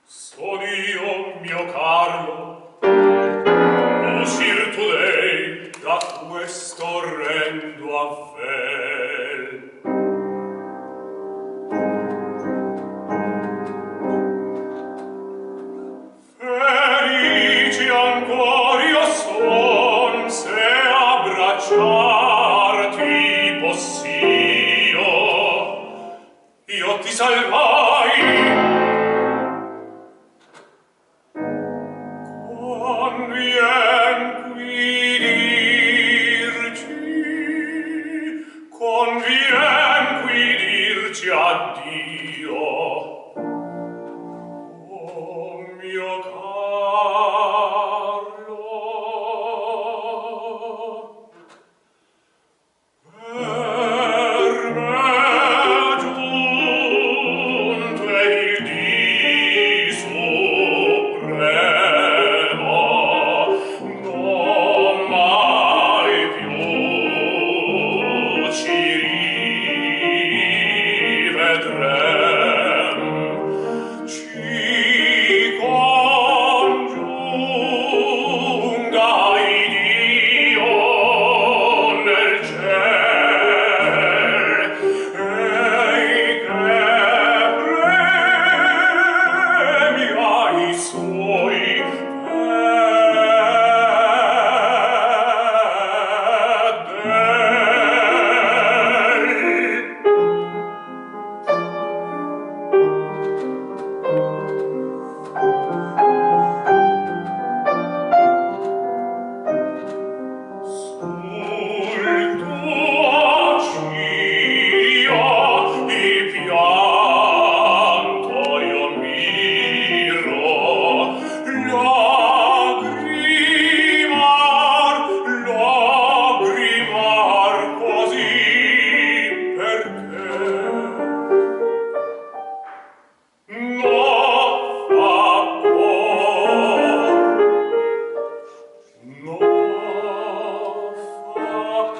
Son io, mio caro, uscir today da questo orrendo affair. Felici ancor io son, se abbracciarti possio, io ti salvai. Convien qui dirci addio, oh mio Carlo. Per me giunto è il dì supremo, non mai più ci rivedrem, ci congiunga Iddio nel ciel, ei che premia i suoi sul tuo cirio il pianto io miro, lagrimar così perché no fa cor, no fa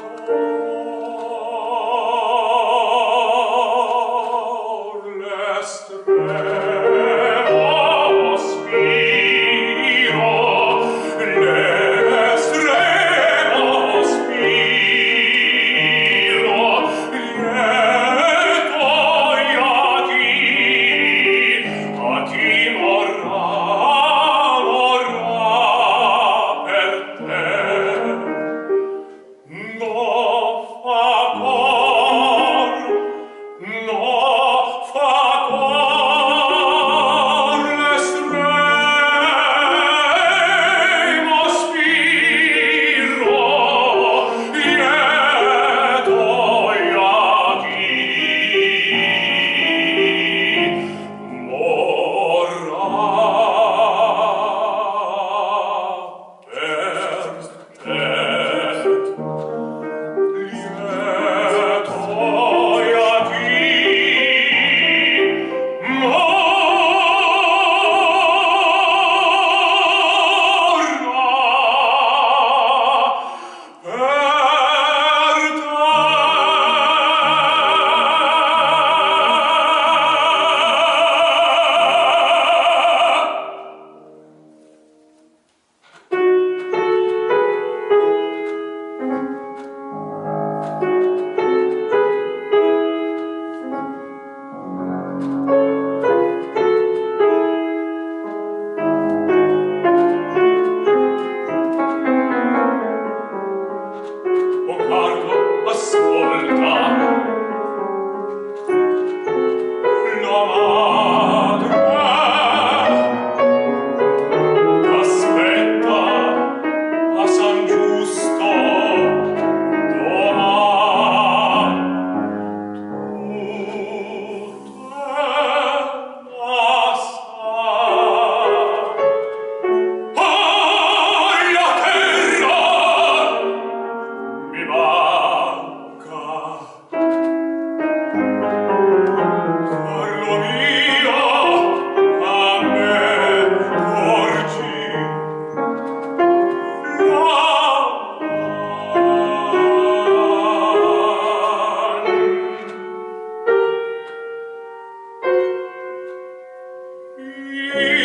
cor, l'estremo spiro, lieto a chi morrà per te. No fa cor, no fa cor, l'estremo spiro, lieto a chi morrà per te. Oh Carlo, ascolta, la madre t'aspetta a San Giusto doman. Tutte assai, la terra mi manca. Carlo mio, a me porgi la man.